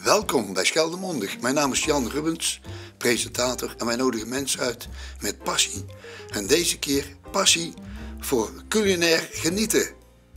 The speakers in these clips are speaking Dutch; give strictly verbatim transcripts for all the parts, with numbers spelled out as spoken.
Welkom bij Scheldemondig. Mijn naam is Jan Rubbens, presentator, en wij nodigen mensen uit met passie. En deze keer passie voor culinair genieten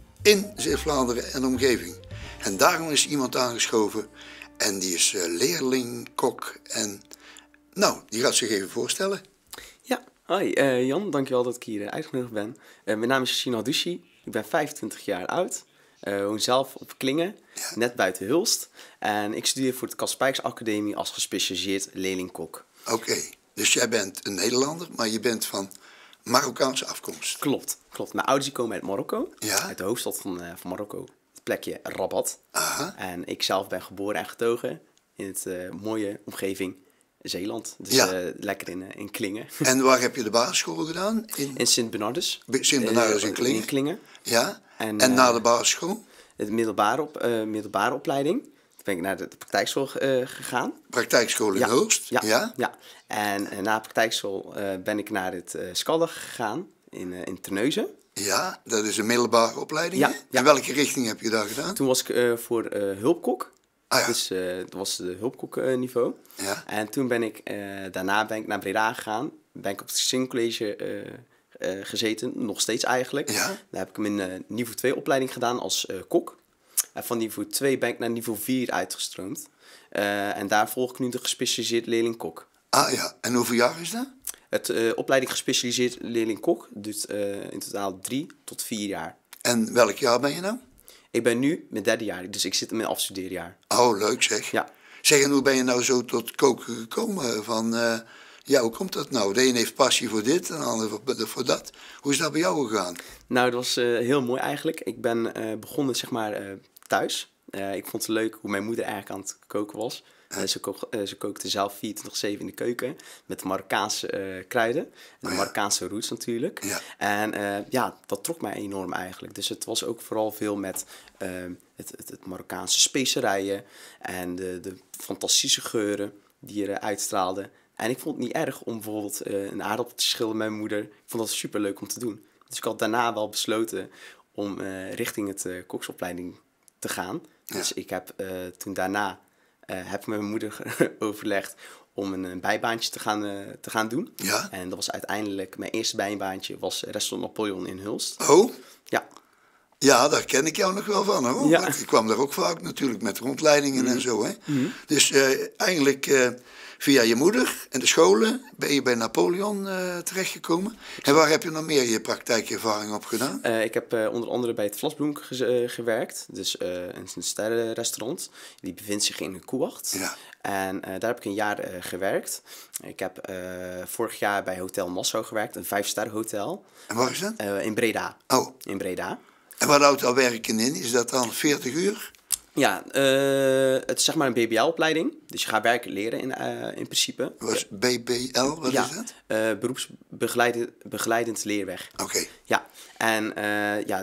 in Zeeuws-Vlaanderen en omgeving. En daarom is iemand aangeschoven en die is leerling, kok en nou, die gaat zich even voorstellen. Ja, hoi uh, Jan, dankjewel dat ik hier uh, uitgenodigd ben. Uh, mijn naam is Shino Dushi, ik ben vijfentwintig jaar oud. Ik uh, woon zelf op Klingen, ja. Net buiten Hulst. En ik studeer voor de Kaspijks Academie als gespecialiseerd leerling-kok. Oké, okay, dus jij bent een Nederlander, maar je bent van Marokkaanse afkomst. Klopt, klopt. Mijn ouders komen uit Marokko, ja? Uit de hoofdstad van, uh, van Marokko, het plekje Rabat. Aha. En ik zelf ben geboren en getogen in het uh, mooie omgeving Zeeland. Dus ja. uh, lekker in, uh, in Klingen. En waar heb je de basisschool gedaan? In, in Sint-Bernardus. Sint-Bernardus uh, in Klingen? In Klingen. Ja, en, en uh, na de basisschool? De middelbare, op, uh, middelbare opleiding. Toen ben ik naar de, de praktijkschool uh, gegaan. Praktijkschool in ja. Hulst? Ja, ja. ja. En uh, na de praktijkschool uh, ben ik naar het uh, Skaldag gegaan in, uh, in Terneuzen. Ja, dat is een middelbare opleiding. Ja, ja. In welke richting heb je daar gedaan? Toen was ik uh, voor uh, hulpkok. Ah, ja. Dus uh, dat was de hulpkokniveau. Uh, ja. En toen ben ik, uh, daarna ben ik naar Breda gegaan. Ben ik op het Singcollege uh, uh, gezeten, nog steeds eigenlijk. Ja. Daar heb ik mijn uh, niveau twee opleiding gedaan als uh, kok. En van niveau twee ben ik naar niveau vier uitgestroomd. Uh, en daar volg ik nu de gespecialiseerd leerling-kok. Ah ja, en hoeveel jaar is dat? Het uh, opleiding gespecialiseerd leerling-kok duurt uh, in totaal drie tot vier jaar. En welk jaar ben je nou? Ik ben nu mijn derde jaar, dus ik zit in mijn afstudeerjaar. Oh, leuk zeg. Ja. Zeg, en hoe ben je nou zo tot koken gekomen? Van, uh, ja, hoe komt dat nou? De een heeft passie voor dit en de ander voor, voor dat. Hoe is dat bij jou gegaan? Nou, dat was uh, heel mooi eigenlijk. Ik ben uh, begonnen, zeg maar, uh, thuis. Uh, ik vond het leuk hoe mijn moeder eigenlijk aan het koken was. Uh, ze, kook, uh, ze kookte zelf vierentwintig zeven in de keuken met Marokkaanse uh, kruiden. En de oh, ja. Marokkaanse roots natuurlijk. Ja. En uh, ja, dat trok mij enorm eigenlijk. Dus het was ook vooral veel met uh, het, het, het Marokkaanse specerijen en de, de fantastische geuren die er uh, uitstraalden. En ik vond het niet erg om bijvoorbeeld uh, een aardappel te schillen met mijn moeder. Ik vond dat super leuk om te doen. Dus ik had daarna wel besloten om uh, richting het uh, koksopleiding te gaan. Ja. Dus ik heb uh, toen daarna uh, heb ik met mijn moeder overlegd om een, een bijbaantje te gaan, uh, te gaan doen. Ja. En dat was uiteindelijk, mijn eerste bijbaantje was Restaurant Napoleon in Hulst. Oh? Ja. Ja, daar ken ik jou nog wel van, hoor. Ja. Want ik kwam daar ook vaak natuurlijk met rondleidingen mm-hmm. en zo, hè. Mm-hmm. Dus uh, eigenlijk uh, via je moeder en de scholen ben je bij Napoleon uh, terechtgekomen. En waar heb je nog meer je praktijkervaring op gedaan? Uh, ik heb uh, onder andere bij het Vlasbloem ge- uh, gewerkt. Dus uh, een, een sterrenrestaurant. Die bevindt zich in Koewacht. Ja. En uh, daar heb ik een jaar uh, gewerkt. Ik heb uh, vorig jaar bij Hotel Nassau gewerkt. Een vijfsterren hotel. En waar is dat? Uh, in Breda. Oh. In Breda. En wat houdt dat werken in? Is dat dan veertig uur? Ja, uh, het is zeg maar een B B L-opleiding. Dus je gaat werken leren in, uh, in principe. Wat is B B L? Wat ja, is dat? Uh, beroepsbegeleidend begeleidend leerweg. Oké. Okay. Ja, en uh, ja,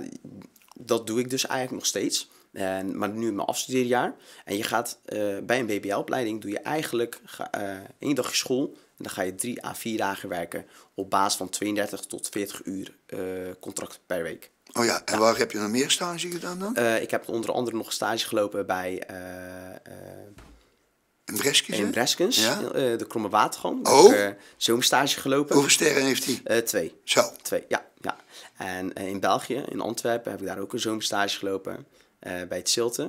dat doe ik dus eigenlijk nog steeds. En, maar nu in mijn afstudeerjaar. En je gaat uh, bij een B B L-opleiding doe je eigenlijk ga, uh, één dagje school. En dan ga je drie à vier dagen werken op basis van tweeëndertig tot veertig uur uh, contract per week. Oh ja, en ja. Waar heb je nog meer stage gedaan dan? Uh, ik heb onder andere nog stage gelopen bij... Uh, uh, in Breskens? In Breskens, ja? uh, de Kromme Watergang. Oh? Ik heb uh, zomerstage gelopen. Hoeveel sterren heeft hij? Uh, twee. Zo? Twee, ja. ja. En uh, in België, in Antwerpen, heb ik daar ook een zomerstage gelopen. Uh, bij het Zilte.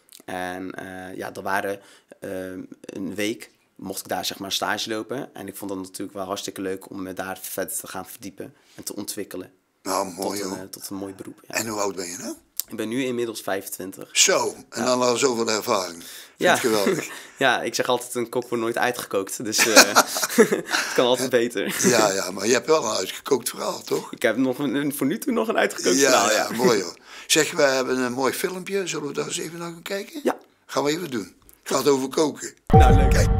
En uh, ja, dat waren uh, een week... mocht ik daar zeg maar stage lopen. En ik vond dat natuurlijk wel hartstikke leuk om me daar verder te gaan verdiepen en te ontwikkelen. Nou, mooi tot, hoor. Een, tot een mooi beroep. Ja. En hoe oud ben je nou? Ik ben nu inmiddels vijfentwintig. Zo, en ja. dan al zoveel ervaring. Vind ja. het geweldig. Ja, ik zeg altijd een kok wordt nooit uitgekookt. Dus uh, het kan altijd beter. Ja, ja, maar je hebt wel een uitgekookt verhaal, toch? Ik heb nog een, voor nu toe nog een uitgekookt ja, verhaal. Ja, ja, mooi hoor. Zeg, we hebben een mooi filmpje. Zullen we daar eens even naar gaan kijken? Ja. Gaan we even doen. Het gaat over koken. Nou, leuk. Kijk.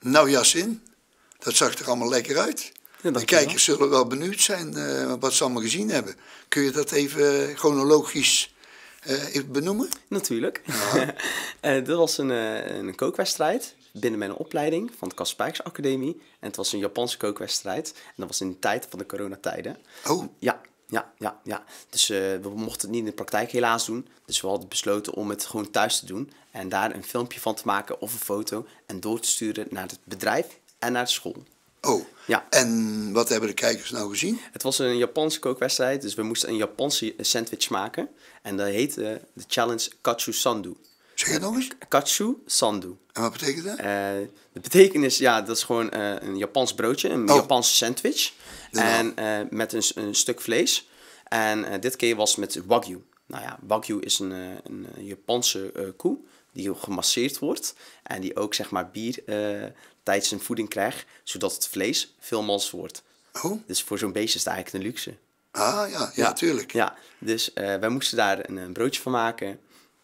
Nou Yasin, dat zag er allemaal lekker uit. Ja, De kijkers zullen wel benieuwd zijn uh, wat ze allemaal gezien hebben. Kun je dat even chronologisch uh, even benoemen? Natuurlijk. Ja. uh, dit was een, uh, een kookwedstrijd binnen mijn opleiding van de Kasper Academie. En het was een Japanse kookwedstrijd. En dat was in de tijd van de coronatijden. Oh. Ja. Ja, ja, ja. Dus uh, we mochten het niet in de praktijk helaas doen. Dus we hadden besloten om het gewoon thuis te doen. En daar een filmpje van te maken of een foto. En door te sturen naar het bedrijf en naar de school. Oh, ja. En wat hebben de kijkers nou gezien? Het was een Japanse kookwedstrijd. Dus we moesten een Japanse sandwich maken. En dat heette de challenge Katsu Sandu. Zeg je nog eens? Katsu Sandu. En wat betekent dat? Uh, de betekenis, ja, dat is gewoon uh, een Japans broodje, een oh. Japanse sandwich. En uh, met een, een stuk vlees. En uh, dit keer was met Wagyu. Nou ja, Wagyu is een, een, een Japanse uh, koe die gemasseerd wordt. En die ook, zeg maar, bier uh, tijdens zijn voeding krijgt, zodat het vlees veel mals wordt. Oh. Dus voor zo'n beestje is het eigenlijk een luxe. Ah, ja, ja, natuurlijk. Ja, ja, dus uh, wij moesten daar een, een broodje van maken.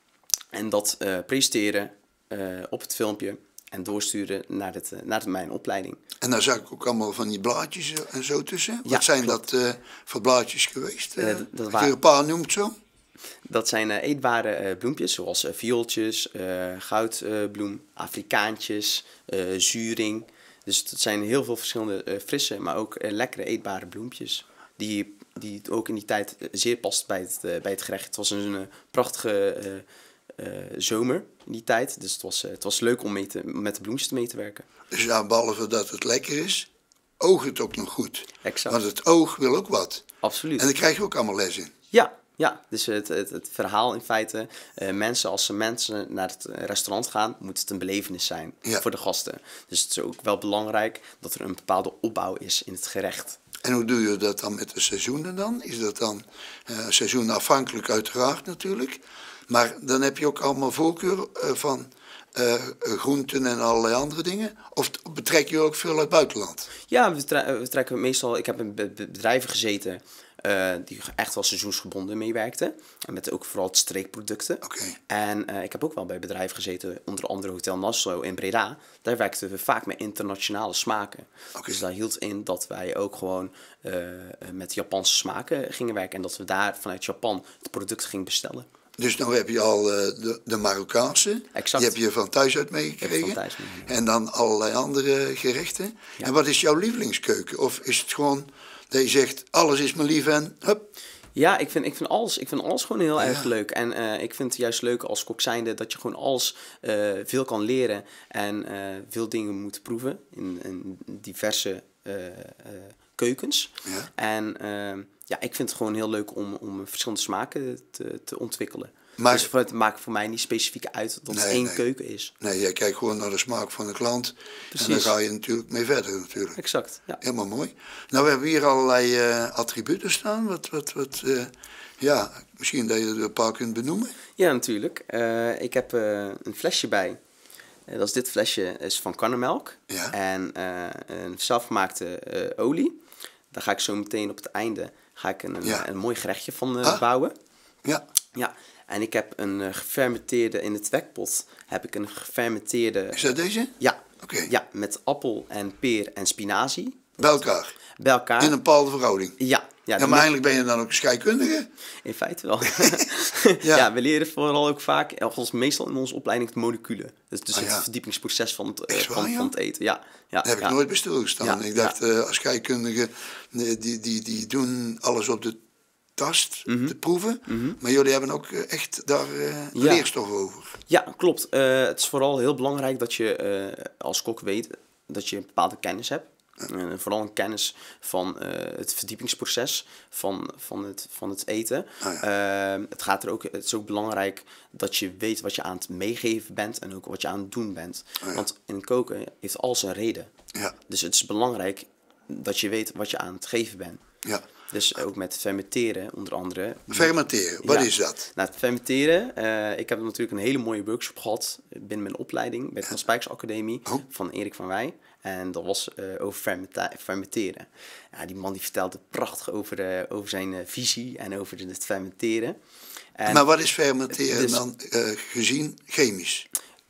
En dat uh, presenteren uh, op het filmpje. En doorsturen naar, het, naar het, mijn opleiding. En daar zag ik ook allemaal van die blaadjes en zo tussen. Ja, Wat zijn klopt. dat uh, voor blaadjes geweest? Uh, uh, dat dat waar... je een paar noemt zo? Dat zijn uh, eetbare uh, bloempjes, zoals uh, viooltjes, uh, goudbloem, uh, Afrikaantjes, uh, zuring. Dus dat zijn heel veel verschillende uh, frisse, maar ook uh, lekkere eetbare bloempjes. Die, die ook in die tijd zeer past bij het, uh, bij het gerecht. Het was een uh, prachtige... Uh, Uh, zomer in die tijd. Dus het was, uh, het was leuk om mee te, met de bloempjes mee te werken. Dus ja, behalve dat het lekker is, oogt het ook nog goed. Exact. Want het oog wil ook wat. Absoluut. En daar krijg je ook allemaal les in. Ja, ja. Dus het, het, het verhaal in feite, uh, mensen als ze mensen naar het restaurant gaan, moet het een belevenis zijn ja. voor de gasten. Dus het is ook wel belangrijk dat er een bepaalde opbouw is in het gerecht. En hoe doe je dat dan met de seizoenen dan? Is dat dan uh, seizoenafhankelijk uiteraard natuurlijk. Maar dan heb je ook allemaal voorkeur uh, van uh, groenten en allerlei andere dingen? Of betrek je ook veel uit het buitenland? Ja, we, tre- we trekken meestal... Ik heb in be- be- bedrijven gezeten uh, die echt wel seizoensgebonden meewerkten. En met ook vooral streekproducten. Okay. En uh, ik heb ook wel bij bedrijven gezeten, onder andere Hotel Nassau in Breda. Daar werkten we vaak met internationale smaken. Okay. Dus daar hield in dat wij ook gewoon uh, met Japanse smaken gingen werken. En dat we daar vanuit Japan het product gingen bestellen. Dus nou heb je al uh, de, de Marokkaanse, exact. Die heb je van thuis uit meegekregen. Thuis mee. En dan allerlei andere gerechten. Ja. En wat is jouw lievelingskeuken? Of is het gewoon dat je zegt, alles is me lief en hup? Ja, ik vind, ik vind, alles, ik vind alles gewoon heel ja. erg leuk. En uh, ik vind het juist leuk als kok zijnde dat je gewoon alles uh, veel kan leren. En uh, veel dingen moet proeven in, in diverse uh, uh, keukens. Ja. En uh, ja, ik vind het gewoon heel leuk om, om verschillende smaken te, te ontwikkelen. Maar, dus het maakt voor mij niet specifiek uit dat nee, het één nee. keuken is. Nee, jij kijkt gewoon naar de smaak van de klant. Precies. En dan ga je natuurlijk mee verder natuurlijk. Exact, ja. Helemaal mooi. Nou, we hebben hier allerlei uh, attributen staan. Wat, wat, wat, uh, ja, misschien dat je er een paar kunt benoemen. Ja, natuurlijk. Uh, ik heb uh, een flesje bij. Uh, dat is dit flesje is van karnemelk. Ja. En uh, een zelfgemaakte uh, olie. Daar ga ik zo meteen op het einde ga ik een, ja. een, een mooi gerechtje van uh, ah. bouwen. Ja. Ja. En ik heb een uh, gefermenteerde, in het wekpot heb ik een gefermenteerde... Is dat deze? Ja. Oké. Okay. Ja, met appel en peer en spinazie. Bij elkaar? Bij elkaar. In een bepaalde verhouding? Ja. Ja, ja, maar eigenlijk ben je dan ook scheikundige? In feite wel. ja. ja, we leren vooral ook vaak, althans meestal in onze opleiding, de moleculen. Dus, dus ah, ja. het verdiepingsproces van het, uh, waar, van, ja? van het eten. Ja, ja, Daar heb ja. ik nooit bij stilgestaan. Ja, ik dacht, ja. uh, als scheikundigen, die, die, die doen alles op de tast mm-hmm. te proeven. Mm-hmm. Maar jullie hebben ook echt daar uh, ja. leerstof over. Ja, klopt. Uh, het is vooral heel belangrijk dat je uh, als kok weet dat je een bepaalde kennis hebt. Uh, vooral een kennis van uh, het verdiepingsproces van, van, het, van het eten. Oh ja. uh, het, gaat er ook, het is ook belangrijk dat je weet wat je aan het meegeven bent en ook wat je aan het doen bent. Oh ja. Want in koken heeft alles een reden. Ja. Dus het is belangrijk dat je weet wat je aan het geven bent. Ja. Dus ook met fermenteren, onder andere. Fermenteren, wat ja. is dat? Nou, het fermenteren, uh, ik heb natuurlijk een hele mooie workshop gehad binnen mijn opleiding bij de Van Spijkers Academie oh. van Erik van Wij. En dat was uh, over fermenta- fermenteren. Ja, die man die vertelde prachtig over, uh, over zijn uh, visie en over het fermenteren. En maar wat is fermenteren dus, dan uh, gezien chemisch?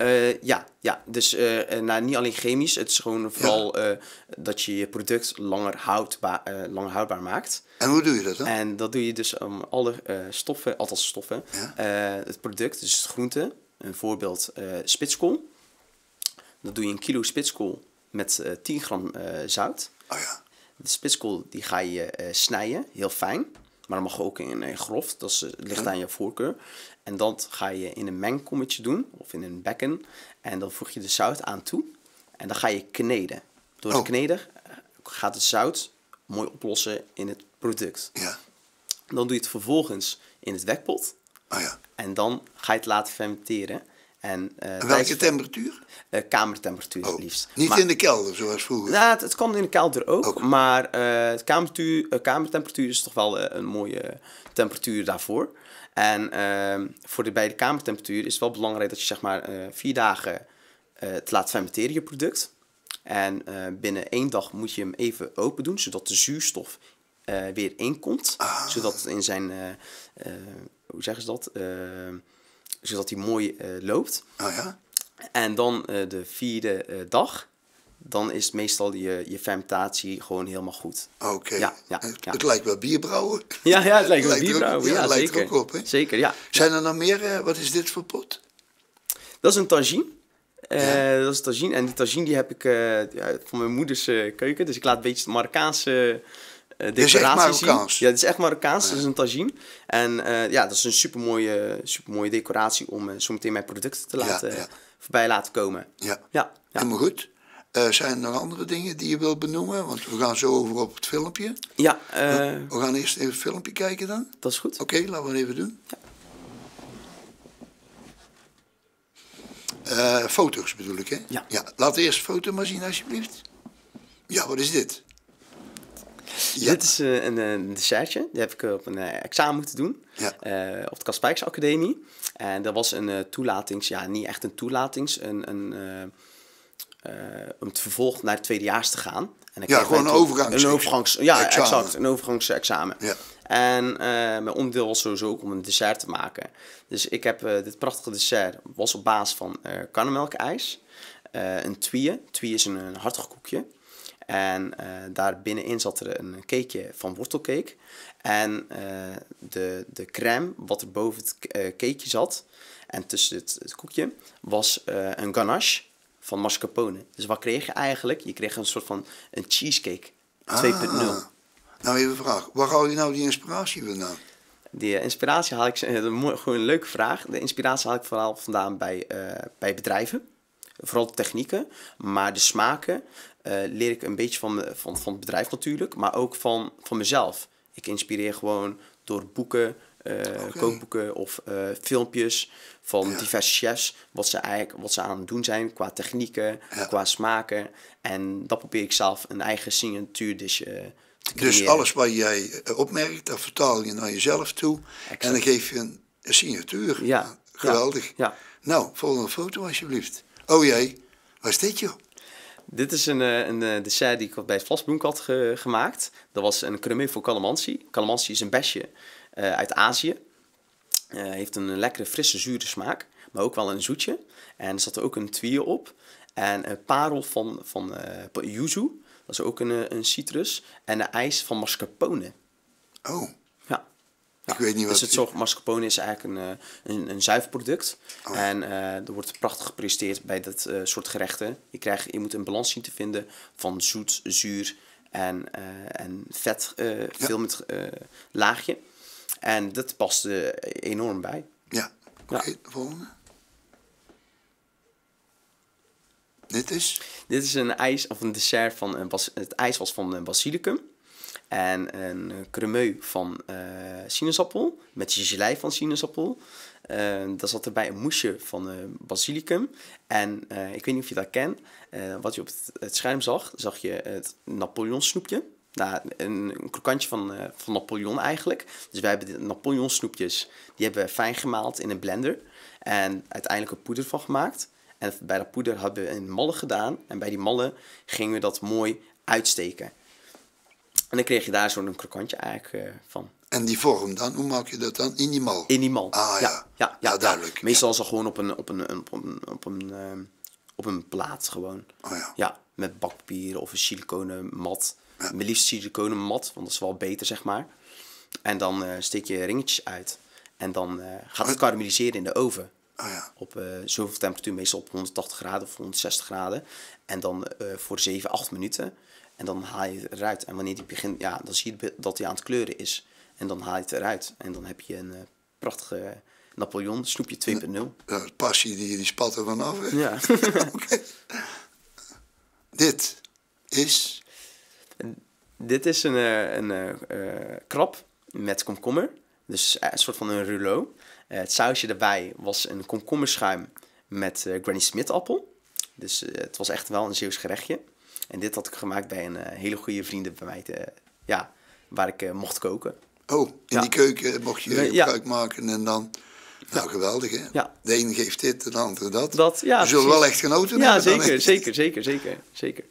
Uh, ja, ja, dus uh, nou, niet alleen chemisch. Het is gewoon vooral ja. uh, dat je je product langer houdbaar, uh, langer houdbaar maakt. En hoe doe je dat dan? En dat doe je dus om alle uh, stoffen, althans stoffen, ja. uh, het product, dus het groente, een voorbeeld uh, spitskool. Dan doe je een kilo spitskool met uh, tien gram uh, zout. Oh ja. De spitskool die ga je uh, snijden, heel fijn. Maar dat mag ook in, in grof, dat is, ligt aan je voorkeur. En dan ga je in een mengkommetje doen, of in een bekken. En dan voeg je de zout aan toe. En dan ga je kneden. Door oh. het kneden gaat het zout mooi oplossen in het product. Ja. Dan doe je het vervolgens in het wekpot. Oh ja. En dan ga je het laten fermenteren. En, uh, en welke temperatuur? Uh, kamertemperatuur het oh. liefst. Niet maar, in de kelder zoals vroeger? Nou, het, het kan in de kelder ook. ook. Maar uh, het kamertemperatuur, uh, kamertemperatuur is toch wel uh, een mooie temperatuur daarvoor. En uh, voor de, bij de kamertemperatuur is het wel belangrijk dat je zeg maar uh, vier dagen uh, het laat fermenteren, je product. En uh, binnen één dag moet je hem even open doen, zodat de zuurstof uh, weer inkomt. Ah. Zodat het in zijn, uh, uh, hoe zeggen ze dat, uh, zodat hij mooi uh, loopt. Oh ja? En dan uh, de vierde uh, dag, dan is meestal je, je fermentatie gewoon helemaal goed. Oké. Okay. Ja, ja, het, ja. het lijkt wel bierbrouwen. Ja, ja het lijkt wel lijkt bierbrouwen. Ja, ja, lijkt zeker. er ook op, hè? Zeker, ja. Zijn er nog meer? Uh, wat is dit voor pot? Dat is een tagine. Uh, ja. Dat is tagine. En die tagine die heb ik uh, ja, van mijn moeders uh, keuken. Dus ik laat een beetje de Marokkaanse uh, decoratie zien. Ja, het is echt Marokkaans. Ja. Dat is een tagine. En uh, ja, dat is een supermooie, supermooie decoratie om uh, zo meteen mijn producten te laten, ja, ja. voorbij laten komen. Ja, ja, ja. helemaal goed. Uh, zijn er nog andere dingen die je wilt benoemen? Want we gaan zo over op het filmpje. Ja. Uh, we, we gaan eerst even het filmpje kijken dan. Dat is goed. Oké, okay, laten we het even doen. Ja. Uh, foto's bedoel ik, hè? Ja. ja. Laat eerst de foto maar zien, alsjeblieft. Ja, wat is dit? Ja. Dit is uh, een, een dessertje. Die heb ik op een uh, examen moeten doen. Ja. Uh, op de Kaspijkse Academie. En dat was een uh, toelatings... Ja, niet echt een toelatings. Een, een, uh, uh, om het vervolg naar het tweedejaars te gaan. En ja, gewoon een overgangs... Een overgangs... Ja, examen. exact. Een overgangsexamen. Ja. En uh, mijn onderdeel was sowieso ook om een dessert te maken. Dus ik heb uh, dit prachtige dessert... was op basis van uh, karnemelkijs. Uh, een twie. Twie is een, een hartig koekje. En uh, daar binnenin zat er een cakeje van wortelcake. En uh, de, de crème, wat er boven het uh, cakeje zat... en tussen het, het koekje, was uh, een ganache van mascarpone. Dus wat kreeg je eigenlijk? Je kreeg een soort van een cheesecake twee punt nul. Ah, nou, even een vraag. Waar haal je nou die inspiratie vandaan? Die uh, inspiratie haal ik... Uh, mooi, gewoon een leuke vraag. De inspiratie haal ik vooral vandaan bij, uh, bij bedrijven. Vooral de technieken, maar de smaken... Uh, leer ik een beetje van, van, van het bedrijf natuurlijk, maar ook van, van mezelf. Ik inspireer gewoon door boeken, uh, okay. kookboeken of uh, filmpjes van ja. diverse chefs. Wat ze, eigenlijk, wat ze aan het doen zijn qua technieken, ja. qua smaken. En dat probeer ik zelf een eigen signatuurdish uh, te creëren. Dus alles wat jij opmerkt, dat vertaal je naar jezelf toe. Exact. En dan geef je een, een signatuur. Ja. Geweldig. Ja. Ja. Nou, volgende foto alsjeblieft. Oh jee, waar is dit joh? Dit is een, een dessert die ik bij het Vlasbloemk had ge, gemaakt. Dat was een crème voor calamansi. Calamansi is een besje uh, uit Azië. Uh, heeft een lekkere, frisse, zure smaak. Maar ook wel een zoetje. En er zat er ook een twie op. En een parel van, van uh, yuzu. Dat is ook een, een citrus. En een ijs van mascarpone. Oh. Ja. Ja, ik weet niet wat... Dus het soort mascarpone is eigenlijk een, een, een zuivelproduct. Oh. En uh, er wordt prachtig gepresteerd bij dat uh, soort gerechten. Je, krijgt, je moet een balans zien te vinden van zoet, zuur en, uh, en vet. Uh, ja. Veel met uh, laagje. En dat past uh, enorm bij. Ja, oké. Okay, ja. De volgende. Dit is? Dit is een ijs, of een dessert van... Uh, bas, het ijs was van uh, basilicum. En een cremeux van uh, sinaasappel, met gelei van sinaasappel. Uh, daar zat erbij een moesje van uh, basilicum. En uh, ik weet niet of je dat kent. Uh, wat je op het, het scherm zag, zag je het Napoleon snoepje. Nou, een, een krokantje van, uh, van Napoleon eigenlijk. Dus wij hebben de Napoleon snoepjes, die hebben we fijn gemaald in een blender. En uiteindelijk een poeder van gemaakt. En bij dat poeder hebben we een malle gedaan. En bij die malle gingen we dat mooi uitsteken. En dan kreeg je daar zo'n krokantje eigenlijk uh, van. En die vorm dan, hoe maak je dat dan? In die mal? In die mal. Ah, ja. Ja, ja, ja, Ja, duidelijk. ja. Meestal is dat gewoon op een, op een, op een, op een, eh, op een plaat gewoon. Oh ja. Ja, met bakpapier of een siliconen mat. Ja. Mijn liefst siliconen mat, want dat is wel beter, zeg maar. En dan eh, steek je ringetjes uit. En dan eh, gaat het karamelliseren in de oven. Oh ja. Op uh, zoveel temperatuur, meestal op honderdtachtig graden of honderdzestig graden. En dan uh, voor zeven, acht minuten. En dan haal je het eruit. En wanneer die begint, ja, dan zie je dat hij aan het kleuren is. En dan haal je het eruit. En dan heb je een uh, prachtige Napoleon, snoepje twee punt nul. Ja, passie, die, die spat er vanaf. Hè? Ja. Okay. Dit is... Dit is een, uh, een uh, uh, krab met komkommer. Dus uh, een soort van een rouleau. Uh, het sausje daarbij was een komkommerschuim met uh, Granny Smith appel. Dus uh, het was echt wel een Zeeuws gerechtje. En dit had ik gemaakt bij een uh, hele goede vrienden bij mij, te, ja, waar ik uh, mocht koken. Oh, in ja. die keuken mocht je gebruik ja. maken en dan... Nou, ja. geweldig, hè? Ja. De een geeft dit, de andere dat. dat ja, we zullen precies. wel echt genoten ja, hebben. Ja, zeker, zeker, zeker, zeker, zeker.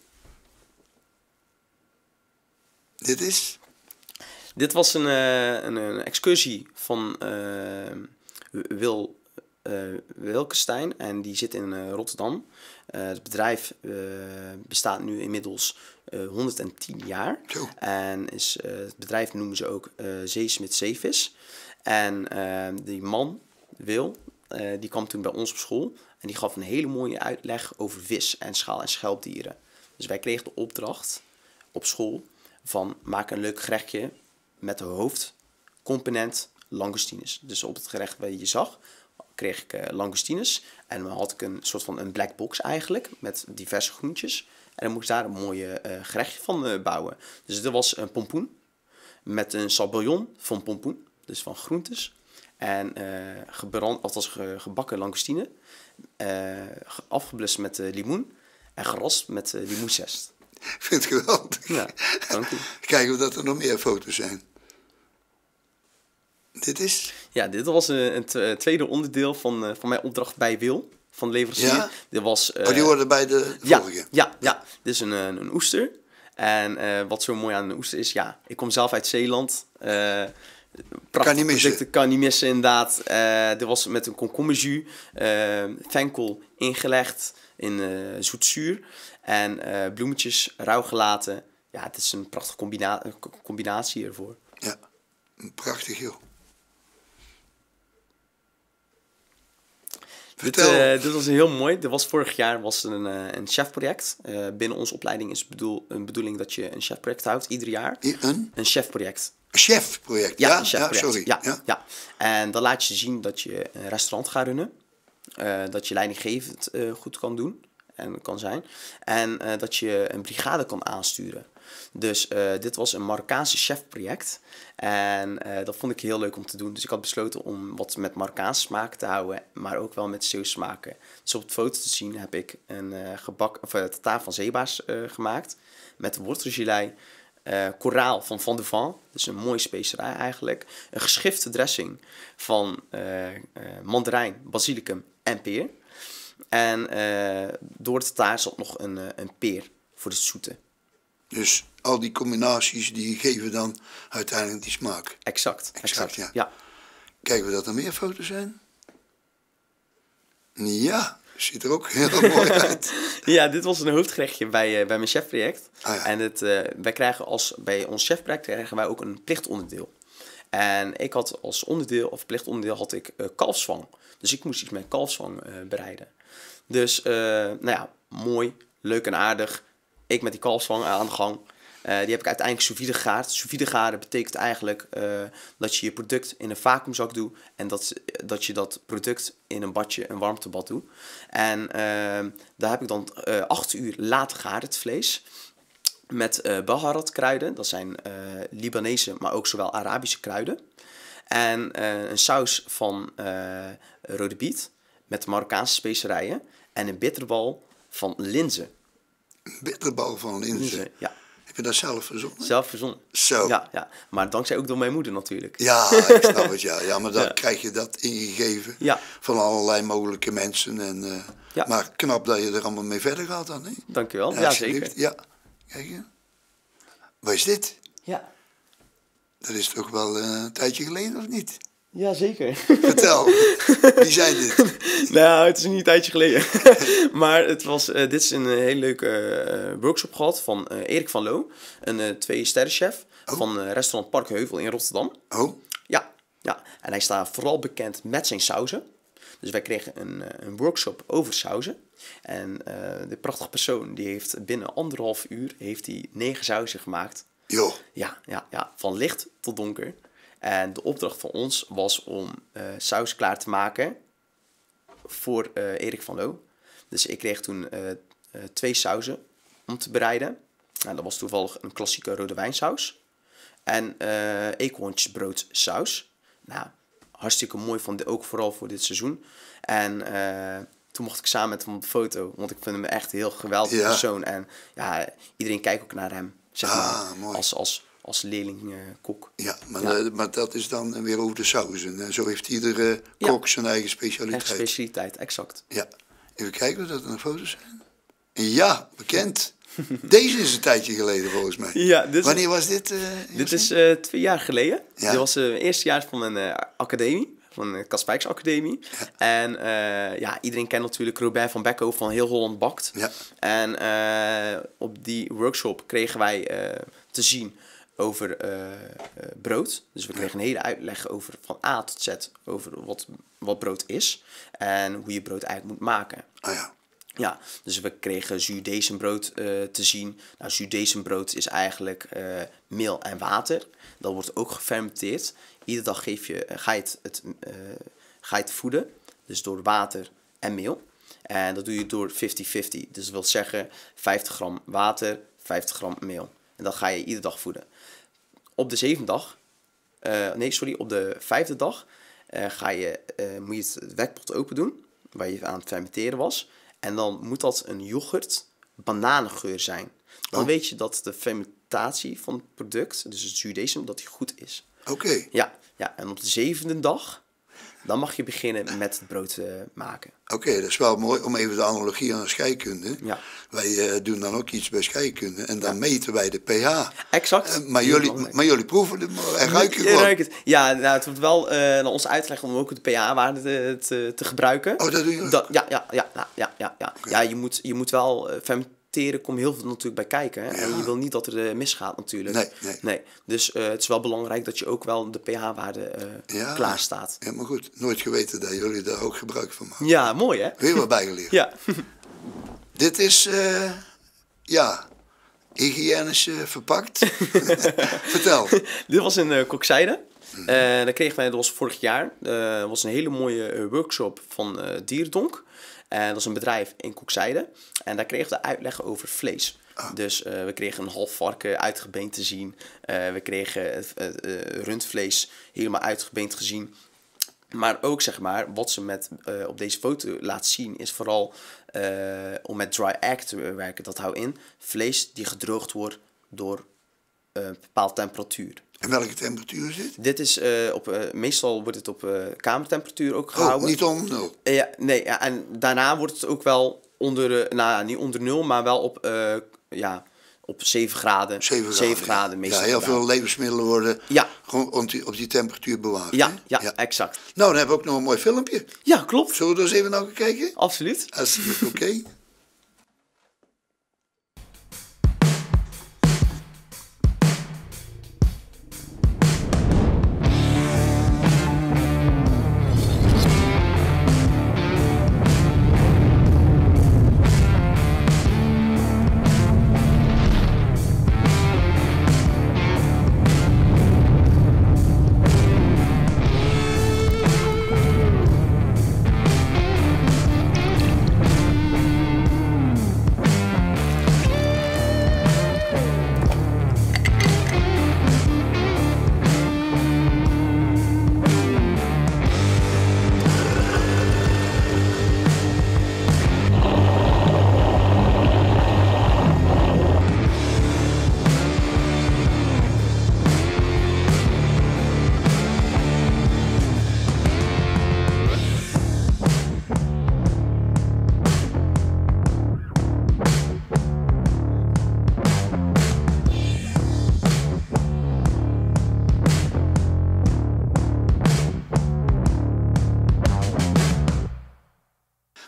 Dit is? Dit was een, uh, een, een excursie van uh, Wil... Uh, Wilkenstein en die zit in uh, Rotterdam. Uh, het bedrijf uh, bestaat nu inmiddels uh, honderdtien jaar. Zo. En is, uh, het bedrijf noemen ze ook uh, Zeesmit Zeevis. En uh, die man, Wil, uh, die kwam toen bij ons op school. En die gaf een hele mooie uitleg over vis en schaal- en schelpdieren. Dus wij kregen de opdracht op school van maak een leuk gerechtje met de hoofdcomponent langoustines. Dus op het gerecht wat je zag... kreeg ik uh, langoustines en dan had ik een soort van een black box eigenlijk met diverse groentjes en dan moest ik daar een mooie uh, gerechtje van uh, bouwen. Dus er was een pompoen met een sablon van pompoen, dus van groentes en uh, gebrand, althans ge, gebakken langoustine, uh, afgeblust met uh, limoen en geraspt met uh, limoenzest. Ik vind het geweldig. Ja, dank u. Kijken of dat er nog meer foto's zijn. Dit is? Ja, dit was een, een tweede onderdeel van, uh, van mijn opdracht bij Wil, van leverancier. Ja? Dit was, uh, oh, die hoorde bij de ja, vorige? Ja, ja. Dit is een, een, een oester. En uh, wat zo mooi aan een oester is, ja, ik kom zelf uit Zeeland. Uh, kan niet missen. Producten, kan niet missen, inderdaad. Uh, dit was met een komkommerjus, uh, venkel ingelegd in uh, zoetzuur. En uh, bloemetjes rauw gelaten. Ja, het is een prachtige combina combinatie ervoor. Ja, prachtig joh. Dit, uh, dit was heel mooi. Dit was vorig jaar was een, uh, een chefproject. Uh, binnen onze opleiding is het bedoel, een bedoeling dat je een chefproject houdt ieder jaar. Een? Een chefproject. Een chefproject, ja? Ja, een chefproject. Ja, sorry. Ja, ja. ja. En dan laat je zien dat je een restaurant gaat runnen. Uh, dat je leidinggevend uh, goed kan doen en kan zijn. En uh, dat je een brigade kan aansturen. Dus uh, dit was een Marokkaanse chefproject. En uh, dat vond ik heel leuk om te doen. Dus ik had besloten om wat met Marokkaanse smaken te houden, maar ook wel met Zeeuwse smaken. Dus op de foto te zien heb ik een uh, gebak, of uh, tata van zeebaars uh, gemaakt. Met wortelgelei, uh, koraal van Van de Van. Dus een mooie specerij eigenlijk. Een geschifte dressing van uh, uh, mandarijn, basilicum en peer. En uh, door het taart zat nog een, uh, een peer voor het zoete. Dus al die combinaties die geven dan uiteindelijk die smaak. Exact. Exact, exact. Ja. ja. Kijken we dat er meer foto's zijn? Ja, ziet er ook heel mooi uit. Ja, dit was een hoofdgerechtje bij, uh, bij mijn chefproject. Ah, ja. En het, uh, wij krijgen als, bij ons chefproject krijgen wij ook een plichtonderdeel. En ik had als onderdeel, of plichtonderdeel, had ik uh, kalfswang. Dus ik moest iets met kalfswang uh, bereiden. Dus, uh, nou ja, mooi, leuk en aardig. Ik met die kalfswang aan de gang. Uh, die heb ik uiteindelijk sous vide gegaard. Sous vide garen betekent eigenlijk uh, dat je je product in een vacuümzak doet. En dat, dat je dat product in een badje, een warmtebad doet. En uh, daar heb ik dan uh, acht uur laten garen, het vlees. Met uh, baharat kruiden. Dat zijn uh, Libanese, maar ook zowel Arabische kruiden. En uh, een saus van uh, rode biet met Marokkaanse specerijen. En een bitterbal van linzen. Een bitterbal van linzen? linzen ja. Heb je dat zelf verzonnen? Zelf verzonnen. Zo. Ja, ja, maar dankzij ook door mijn moeder natuurlijk. Ja, ik snap het, ja. Ja, maar dan ja. krijg je dat ingegeven ja. van allerlei mogelijke mensen. En, uh, ja. Maar knap dat je er allemaal mee verder gaat dan, hè? Dankjewel, ja, ja zeker. Ja, kijk je. Wat is dit? Ja. Dat is toch wel uh, een tijdje geleden, of niet? Jazeker. Vertel, wie zijn dit? Nou, het is niet een tijdje geleden. Maar het was, uh, dit is een hele leuke uh, workshop gehad van uh, Erik van Loo. Een uh, twee-sterrenchef oh. van uh, restaurant Parkheuvel in Rotterdam. Oh? Ja, ja, en hij staat vooral bekend met zijn sauzen. Dus wij kregen een, een workshop over sauzen. En uh, de prachtige persoon die heeft binnen anderhalf uur heeft hij negen sauzen gemaakt. Jo. Ja, ja, ja, van licht tot donker. En de opdracht van ons was om uh, saus klaar te maken voor uh, Erik van Loo. Dus ik kreeg toen uh, uh, twee sauzen om te bereiden. Nou, dat was toevallig een klassieke rode wijnsaus. En uh, eekhoornsbroodsaus. Nou, hartstikke mooi, van de, ook vooral voor dit seizoen. En uh, toen mocht ik samen met hem op de foto. Want ik vind hem echt een heel geweldige ja. persoon. En ja, iedereen kijkt ook naar hem, zeg ah, maar, mooi. als, als, als leerling-kok. Uh, ja, maar, ja. Uh, maar dat is dan weer over de sauzen. En zo heeft iedere kok ja. zijn eigen specialiteit. Eigen specialiteit, exact. Ja. Even kijken of dat er nog foto's zijn. Ja, bekend. Deze is een tijdje geleden volgens mij. Ja, dit Wanneer was dit? Uh, dit is uh, twee jaar geleden. Ja. Dit was het uh, eerste jaar van mijn uh, academie. Van de Kaspijks Academie. Ja. En uh, ja, iedereen kent natuurlijk Robert van Becko van Heel Holland Bakt. Ja. En uh, op die workshop kregen wij uh, te zien over uh, uh, brood. Dus we kregen ja. een hele uitleg over van A tot Z over wat, wat brood is. En hoe je brood eigenlijk moet maken. Ah ja. Ja, dus we kregen zuurdesembrood uh, te zien. Nou, zuurdesembrood is eigenlijk uh, meel en water. Dat wordt ook gefermenteerd. Iedere dag geef je, uh, ga, je het, het, uh, ga je het voeden. Dus door water en meel. En dat doe je door vijftig vijftig. Dus dat wil zeggen vijftig gram water, vijftig gram meel. En dat ga je iedere dag voeden. Op de zevende dag, uh, nee sorry, op de vijfde dag uh, ga je, uh, moet je het wekpot open doen. Waar je aan het fermenteren was. En dan moet dat een yoghurt bananengeur zijn. Dan oh. weet je dat de fermentatie van het product, dus het zuurdesem, dat die goed is. Oké. Okay. Ja, ja, en op de zevende dag, dan mag je beginnen met het brood uh, maken. Oké, okay, dat is wel mooi om even de analogie aan de scheikunde. Ja. Wij uh, doen dan ook iets bij scheikunde en dan ja. meten wij de pH. Exact. Uh, maar, jullie, maar jullie proeven het en ruiken het wel. Het. Ja, nou, het wordt wel uh, naar ons uitgelegd om ook de pH-waarde te, te, te gebruiken. Oh, dat doe je ook? Dat, ja, ja, ja, ja, ja, ja, ja. Okay. Ja, je moet, je moet wel uh, fermenteren, kom heel veel natuurlijk bij kijken. Hè? Ja. En je wil niet dat er uh, misgaat natuurlijk. Nee, nee. nee. Dus uh, het is wel belangrijk dat je ook wel de pH-waarde uh, ja. klaar staat. Ja, maar goed, nooit geweten dat jullie daar ook gebruik van maken. Ja, mooi hè? Weer wat bijgeleerd. Ja. Dit is, uh, ja, hygiënisch uh, verpakt. Vertel. Dit was in uh, Kokzijde. Mm-hmm. Uh, dat kregen wij, dat was vorig jaar. Uh, dat was een hele mooie uh, workshop van uh, Dierendonk. En dat is een bedrijf in Kokzijde. En daar kregen we uitleg over vlees. Oh. Dus uh, we kregen een half varken uitgebeend te zien. Uh, we kregen uh, uh, rundvlees helemaal uitgebeend gezien. Maar ook, zeg maar, wat ze met, uh, op deze foto laat zien is vooral uh, om met dry egg te werken. Dat houdt in vlees die gedroogd wordt door uh, een bepaalde temperatuur. En welke temperatuur zit? Dit is uh, op, uh, meestal wordt het op uh, kamertemperatuur ook gehouden. Oh, niet onder nul? Uh, ja, nee, ja, en daarna wordt het ook wel onder, uh, nou niet onder nul, maar wel op, uh, ja, op zeven graden. zeven graden, zeven graden ja. meestal. Ja, heel veel levensmiddelen worden ja. gewoon op die, op die temperatuur bewaard. Ja, ja, ja, exact. Nou, dan hebben we ook nog een mooi filmpje. Ja, klopt. Zullen we er eens even naar kijken? Absoluut. Oké. Okay.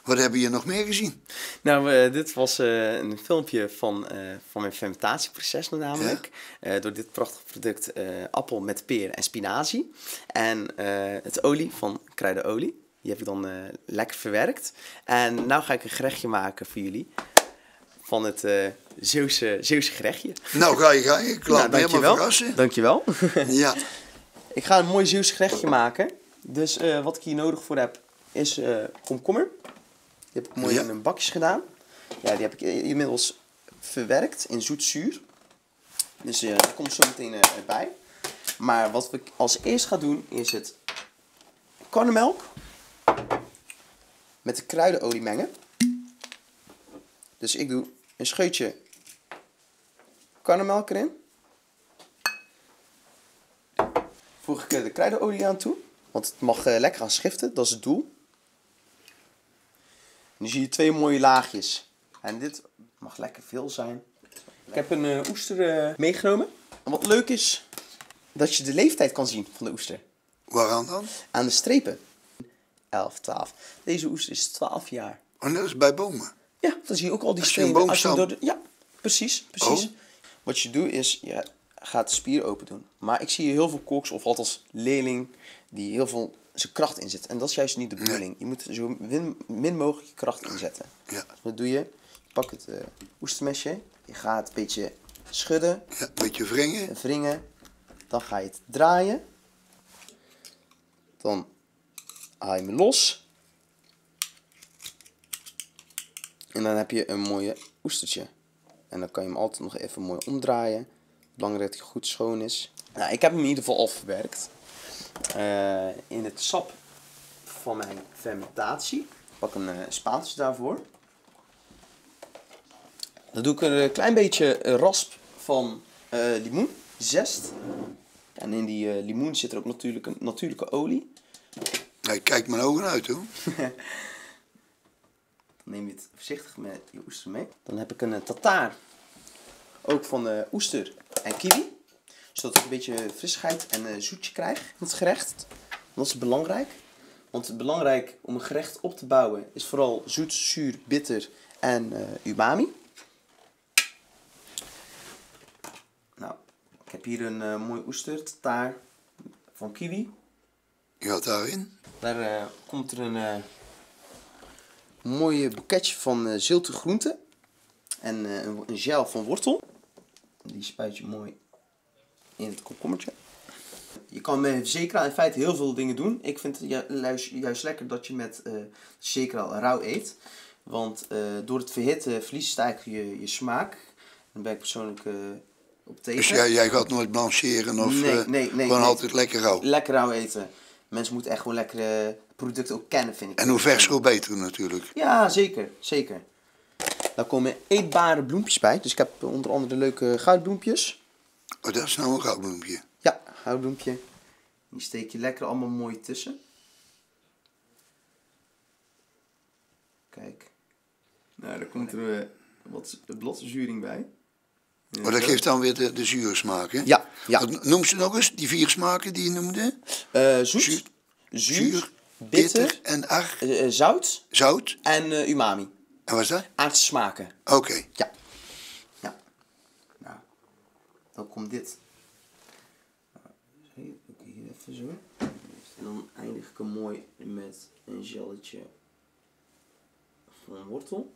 Wat hebben je nog meer gezien? Nou, uh, dit was uh, een filmpje van, uh, van mijn fermentatieproces namelijk. Ja? Uh, door dit prachtige product uh, appel met peer en spinazie. En uh, het olie van kruidenolie. Die heb ik dan uh, lekker verwerkt. En nu ga ik een gerechtje maken voor jullie. Van het uh, Zeeuwse, Zeeuwse gerechtje. Nou, ga je, ga je. Ik laat nou, me helemaal verrassen. Dankjewel. Ja. Ik ga een mooi Zeeuws gerechtje maken. Dus uh, wat ik hier nodig voor heb, is uh, komkommer. Die heb ik mooi ja. in een bakjes gedaan. Ja, die heb ik inmiddels verwerkt in zoet-zuur. Dus uh, dat komt zo meteen uh, bij. Maar wat ik als eerst ga doen, is het karnemelk met de kruidenolie mengen. Dus ik doe een scheutje karnemelk erin. Voeg ik de kruidenolie aan toe. Want het mag uh, lekker gaan schiften, dat is het doel. Nu zie je twee mooie laagjes. En dit mag lekker veel zijn. Ik heb een uh, oester uh, meegenomen. En wat leuk is, dat je de leeftijd kan zien van de oester. Waaraan dan? Aan de strepen. elf, twaalf. Deze oester is twaalf jaar. Oh, dat is bij bomen? Ja, dan zie je ook al die Als strepen. je een boomstam... Als je de... Ja, precies. precies. Oh. Wat je doet is, je gaat de spier open doen. Maar ik zie heel veel koks, of althans leerling, die heel veel zijn kracht inzet. En dat is juist niet de bedoeling. Nee. Je moet zo min, min mogelijk je kracht inzetten. Ja. Dus wat doe je? Je pakt het uh, oestermesje. Je gaat een beetje schudden. Ja, een beetje wringen. Wringen. Dan ga je het draaien. Dan haal je hem los. En dan heb je een mooie oestertje. En dan kan je hem altijd nog even mooi omdraaien. Belangrijk dat hij goed schoon is. Nou, ik heb hem in ieder geval al verwerkt. Uh, in het sap van mijn fermentatie. Ik pak een uh, spaatje daarvoor. Dan doe ik er een klein beetje rasp van uh, limoen, zest. En in die uh, limoen zit er ook natuurlijk een natuurlijke olie. Ja, ik kijk mijn ogen uit hoor. Dan neem je het voorzichtig met je oester mee. Dan heb ik een uh, tartaar. Ook van uh, oester en kiwi. Zodat ik een beetje frissigheid en uh, zoetje krijg in het gerecht. Dat is belangrijk. Want belangrijk om een gerecht op te bouwen is vooral zoet, zuur, bitter en uh, umami. Nou, ik heb hier een uh, mooi oester, tartaar van kiwi. Je gaat daarin? Daar uh, komt er een uh, mooi boeketje van uh, zilte groenten. En uh, een, een gel van wortel. Die spuit je mooi in het komkommertje. Je kan met verzekeraal in feite heel veel dingen doen. Ik vind het ju juist, juist lekker dat je met uh, verzekeraal rauw eet. Want uh, door het verhitten verliest eigenlijk je, je smaak. Daar ben ik persoonlijk uh, op tegen. Dus jij, jij gaat nooit blancheren of nee, uh, nee, nee, gewoon nee. altijd lekker rauw? Lekker rauw eten. Mensen moeten echt gewoon lekkere producten ook kennen, vind ik. En hoe vers, hoe beter natuurlijk. Ja, zeker. Zeker. Daar komen eetbare bloempjes bij. Dus ik heb onder andere leuke goudbloempjes. Oh, dat is nou een goudbloempje. Ja, goudbloempje. Die steek je lekker allemaal mooi tussen. Kijk. Nou, daar komt er uh, wat bladzuring bij. Maar oh, dat geeft dan weer de, de zure smaak, hè? Ja, ja. Wat, noem ze nog eens, die vier smaken die je noemde? Uh, zoet, zuur, zuur, zuur bitter, bitter en ar. Uh, zout. Zout. En uh, umami. En wat is dat? Aardse smaken. Oké. Okay. Ja. Ja. Nou, dan komt dit. Hier even zo. En dan eindig ik hem mooi met een gelletje van wortel.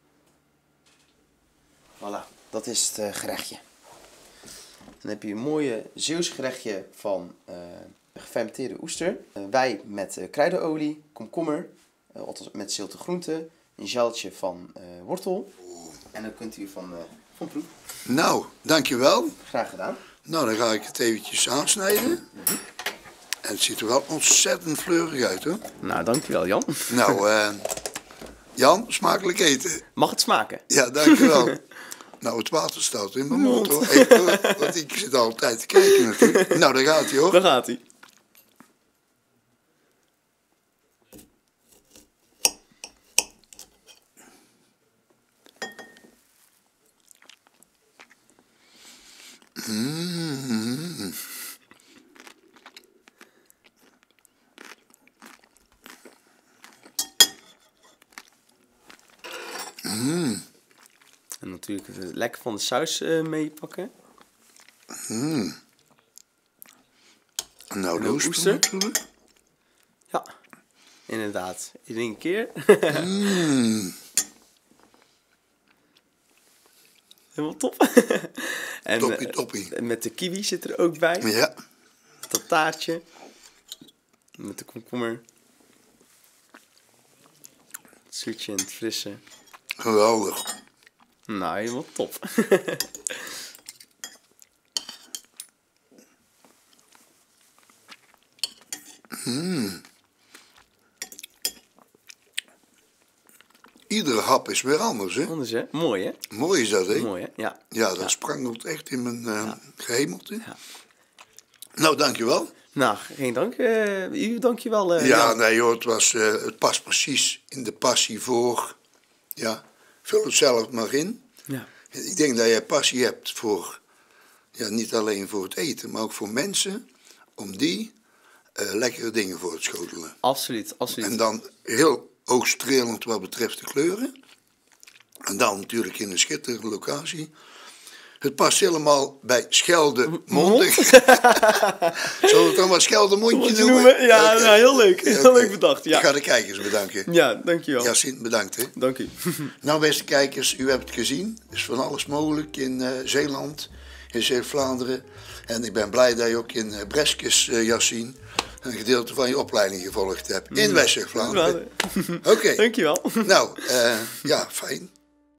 Voilà, dat is het uh, gerechtje. Dan heb je een mooie Zeeuws gerechtje van uh, gefermenteerde oester. Uh, wij met uh, kruidenolie, komkommer, uh, met zilte groenten, een geltje van uh, wortel. En dan kunt u van, uh, van proeven. Nou, dankjewel. Graag gedaan. Nou, dan ga ik het eventjes aansnijden. Mm-hmm. En het ziet er wel ontzettend fleurig uit, hoor. Nou, dankjewel, Jan. Nou, uh, Jan, smakelijk eten. Mag het smaken? Ja, dankjewel. Nou, het water staat in mijn mond, hoor. Even, hoor. Want ik zit altijd te kijken natuurlijk. Nou, daar gaat hij, hoor. Daar gaat hij. Mm. Mm. En natuurlijk het lekker van de saus uh, meepakken. Mm. Nou, de oester. oester natuurlijk. Ja, inderdaad. In één keer. Mm. Helemaal top. En Toppie, toppie. Uh, met de kiwi zit er ook bij. Ja. Dat taartje. Met de komkommer. Het zuurtje en het frisse. Geweldig. Nou, helemaal top. Mm. Iedere hap is weer anders, hè? Anders, hè? Mooi, hè? Mooi is dat, hè? Mooi, hè? Ja. Ja, dat ja. sprangelt echt in mijn uh, ja. gehemelte. Ja. Nou, dankjewel. Nou, geen dank. Uh, u dankjewel. Uh, ja, Jan. nee hoor, het, was, uh, het past precies in de passie voor... Ja, vul het zelf maar in. Ja. Ik denk dat jij passie hebt voor... Ja, niet alleen voor het eten, maar ook voor mensen. Om die uh, lekkere dingen voor te schotelen. Absoluut, absoluut. En dan heel oogstrelend wat betreft de kleuren. En dan natuurlijk in een schitterende locatie. Het past helemaal bij Schelde-Mondig. Zullen we het dan maar Schelde-Mondje noemen? noemen? Ja, okay. nou, heel leuk. Heel okay. leuk bedacht. Ja. Ik ga de kijkers bedanken. Ja, dankjewel. Ja, Sint, bedankt. Hè. Dank u. Nou, beste kijkers, u hebt het gezien. Er is van alles mogelijk in uh, Zeeland, in Zeeuws-Vlaanderen. En ik ben blij dat je ook in uh, Breskes, uh, Yassine, een gedeelte van je opleiding gevolgd hebt. In West-Vlaanderen. Oké. Okay. Dankjewel. Nou, uh, ja, fijn.